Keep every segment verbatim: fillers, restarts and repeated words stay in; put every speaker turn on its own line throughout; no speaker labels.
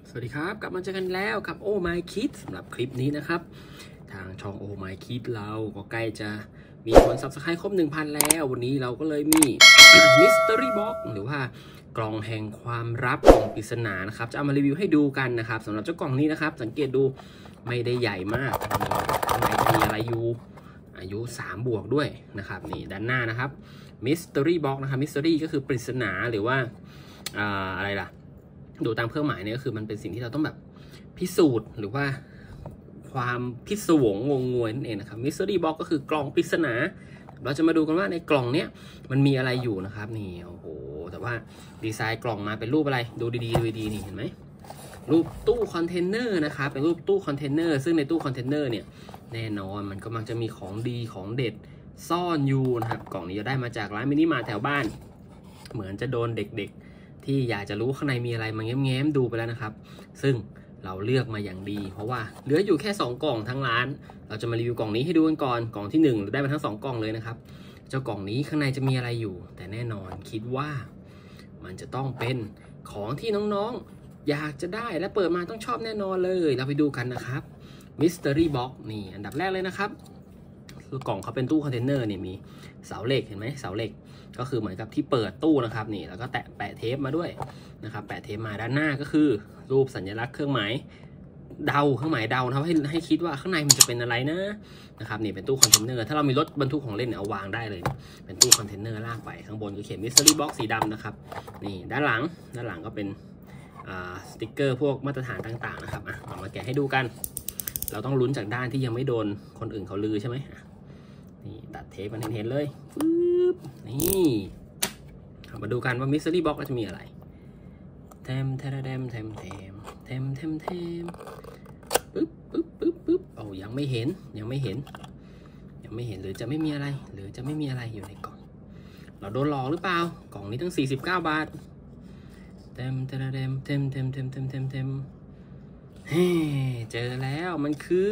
สวัสดีครับกลับมาเจอกันแล้วกับโอ้ My Kid สำหรับคลิปนี้นะครับทางช่องโอ้ My Kid เราก็ใกล้จะมีคน ซับสไครบ์ ครบ หนึ่งพัน แล้ววันนี้เราก็เลยมี Mystery Box หรือว่ากล่องแห่งความลับของปริศนานะครับจะเอามารีวิวให้ดูกันนะครับสำหรับเจ้ากล่องนี้นะครับสังเกตดูไม่ได้ใหญ่มากข้างในจะมีอะไรอยู่อายุสามบวกด้วยนะครับนี่ด้านหน้านะครับ Mystery Box นะครับ Mystery ก็คือปริศนาหรือว่าอ่าอะไรล่ะดูตามเครื่องหมายเนี่ยก็คือมันเป็นสิ่งที่เราต้องแบบพิสูจน์หรือว่าความพิศวงงงงวยนั่นเองนะครับ Mystery Box ก็คือกล่องปริศนาเราจะมาดูกันว่าในกล่องเนี้ยมันมีอะไรอยู่นะครับนี่โอ้โหแต่ว่าดีไซน์กล่องมาเป็นรูปอะไรดูดีๆดูดีๆนี่เห็นไหมรูปตู้คอนเทนเนอร์นะครับเป็นรูปตู้คอนเทนเนอร์ซึ่งในตู้คอนเทนเนอร์เนี่ยแน่นอนมันก็มักจะมีของดีของเด็ดซ่อนอยู่นะครับกล่องนี้จะได้มาจากร้านมินิมาร์ทแถวบ้านเหมือนจะโดนเด็กๆที่อยากจะรู้ข้างในมีอะไรมาแง้มๆดูไปแล้วนะครับซึ่งเราเลือกมาอย่างดีเพราะว่าเหลืออยู่แค่สองกล่องทั้งร้านเราจะมารีวิวกล่องนี้ให้ดูกันก่อนกล่องที่หนึ่งได้มาทั้งสองกล่องเลยนะครับเจ้ากล่องนี้ข้างในจะมีอะไรอยู่แต่แน่นอนคิดว่ามันจะต้องเป็นของที่น้องๆอยากจะได้และเปิดมาต้องชอบแน่นอนเลยเราไปดูกันนะครับ Mystery Box นี่อันดับแรกเลยนะครับคือกล่องเขาเป็นตู้คอนเทนเนอร์เนี่ยมีเสาเหล็กเห็นไหมเสาเหล็กก็คือเหมือนกับที่เปิดตู้นะครับนี่แล้วก็แตะแปะเทปมาด้วยนะครับแปะเทปมาด้านหน้าก็คือรูปสัญลักษณ์เครื่องหมายเดาเครื่องหมายเดานะครับให้ให้คิดว่าข้างในมันจะเป็นอะไรนะนะครับนี่เป็นตู้คอนเทนเนอร์ถ้าเรามีรถบรรทุกของเล่นเอาวางได้เลยเป็นตู้คอนเทนเนอร์ลากไปข้างบนก็เขียน Mystery Box สีดำนะครับนี่ด้านหลังด้านหลังก็เป็นสติ๊กเกอร์พวกมาตรฐานต่างๆนะครับอ่ะเอามาแกะให้ดูกันเราต้องลุ้นจากด้านที่ยังไม่โดนคนอื่นเขาลือใช่ไหมนี่ตัดเทปมันเห็นๆเลยปึ๊บนี่มาดูกันว่า Mystery Box จะมีอะไรเทมเทมเทมเทมเทมเทมเทมเทมปึ๊บปึ๊บปึ๊บปึ๊บโอ้ยังไม่เห็นยังไม่เห็นยังไม่เห็นหรือจะไม่มีอะไรหรือจะไม่มีอะไรอยู่ในกล่องเราโดนหลอกหรือเปล่ากล่องนี้ตั้งสี่สิบเก้าบาทเทมเทมเทมเทมเทมเทมเทมเทมเทมเฮ้เจอแล้วมันคือ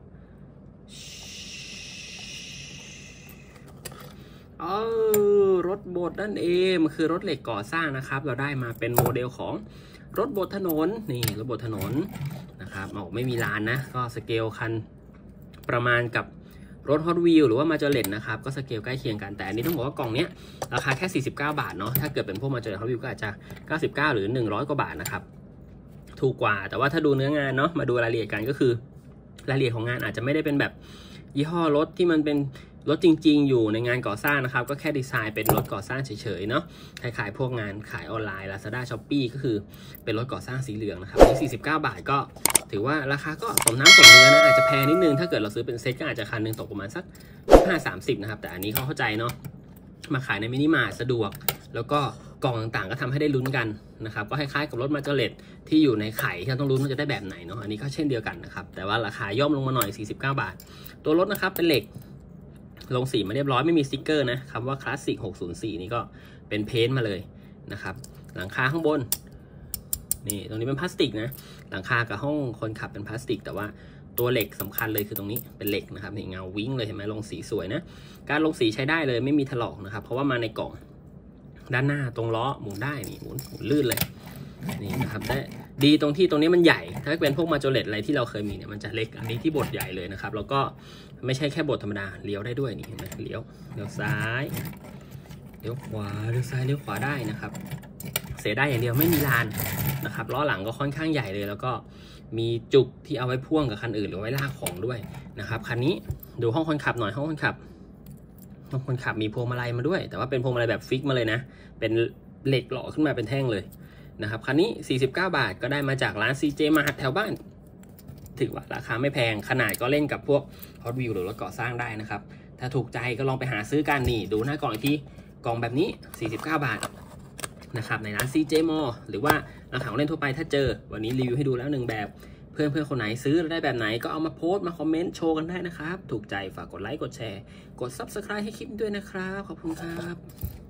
เออรถบดนั่นเองมันคือรถเหล็กก่อสร้างนะครับเราได้มาเป็นโมเดลของรถบดถนนนี่รถบดถนนนะครับโอ้ไม่มีลานนะก็สเกลคันประมาณกับรถฮอตวีลหรือว่ามาจอเลตนะครับก็สเกลใกล้เคียงกันแต่อันนี้ต้องบอกว่ากล่องเนี้ยราคาแค่สี่สิบเก้าบาทเนาะถ้าเกิดเป็นพวกมาจอเลตฮอตวีลก็อาจจะเก้าสิบเก้าหรือหนึ่งร้อยกว่าบาทนะครับถูกกว่าแต่ว่าถ้าดูเนื้องานเนาะมาดูรายละเอียดกันก็คือรายละเอียดของงานอาจจะไม่ได้เป็นแบบยี่ห้อรถที่มันเป็นรถจริงๆอยู่ในงานก่อสร้างนะครับก็แค่ดีไซน์เป็นรถก่อสร้างเฉยๆเนาะคล้ายๆพวกงานขายออนไลน์ Lazada Shopee ก็คือเป็นรถก่อสร้างสีเหลืองนะครับที่สี่สิบเก้าบาทก็ถือว่าราคาก็สมน้ำสมเนื้อนะอาจจะแพงนิดนึงถ้าเกิดเราซื้อเป็นเซ็ตก็อาจจะคันนึงตกประมาณสักห้าสามสิบนะครับแต่อันนี้เขาเข้าใจเนาะมาขายในมินิมาร์ทสะดวกแล้วก็กล่องต่างๆก็ทำให้ได้ลุ้นกันนะครับก็คล้ายๆกับรถมาจอเลตที่อยู่ในไข่ที่เราต้องลุ้นว่าจะได้แบบไหนเนาะอันนี้ก็เช่นเดียวกันนะครับแต่ว่าราคาย่อมลงมาหน่อยสี่สิบเก้าบาทตัวรถนะครับเป็นเหล็กลงสีมาเรียบร้อยไม่มีสติ๊กเกอร์นะคำว่าคลาสสิกหกศูนย์สี่นี่ก็เป็นเพ้นท์มาเลยนะครับหลังคาข้างบนนี่ตรงนี้เป็นพลาสติกนะหลังคากับห้องคนขับเป็นพลาสติกแต่ว่าตัวเหล็กสำคัญเลยคือตรงนี้เป็นเหล็กนะครับนี่เงาวิ่งเลยเห็นไหมลงสีสวยนะการลงสีใช้ได้เลยไม่มีถลอกนะครับเพราะว่ามาในกล่องด้านหน้าตรงล้อหมุนได้นี่หมุนหมุนลื่นเลยนี่นะครับได้ดีตรงที่ตรงนี้มันใหญ่ถ้าเป็นพวกมาโจเลตอะไรที่เราเคยมีเนี่ยมันจะเล็กอันนี้ที่บดใหญ่เลยนะครับแล้วก็ไม่ใช่แค่บดธรรมดาเลี้ยวได้ด้วยนี่เห็นไหมเลี้ยวเลี้ยวซ้ายเลี้ยวขวาเลี้ยวซ้ายเลี้ยวขวาได้นะครับเสียได้อย่างเดียวไม่มีลานนะครับล้อหลังก็ค่อนข้างใหญ่เลยแล้วก็มีจุกที่เอาไว้พ่วงกับคันอื่นหรือไว้ลากของด้วยนะครับคันนี้ดูห้องคนขับหน่อยห้องคนขับห้องคนขับมีพวงมาลัยมาด้วยแต่ว่าเป็นพวงมาลัยแบบฟิกมาเลยนะเป็นเหล็กหล่อขึ้นมาเป็นแท่งเลยนะครับคันนี้สี่สิบเก้าบาทก็ได้มาจากร้าน ซี เจ Mart แถวบ้านถือว่าราคาไม่แพงขนาดก็เล่นกับพวก Hot Wheels หรือรถก่อสร้างได้นะครับถ้าถูกใจก็ลองไปหาซื้อกันนี่ดูหน้ากล่องอีกทีกล่องแบบนี้สี่สิบเก้าบาทนะครับในร้าน ซี เจ Mall หรือว่าร้านของเล่นทั่วไปถ้าเจอวันนี้รีวิวให้ดูแล้วหนึ่งแบบเพื่อนเพื่อนคนไหนซื้อได้แบบไหนก็เอามาโพสต์มาคอมเมนต์โชว์กันได้นะครับถูกใจฝากกดไลค์กดแชร์กด ซับสไครบ์ ให้คลิปด้วยนะครับขอบคุณครับ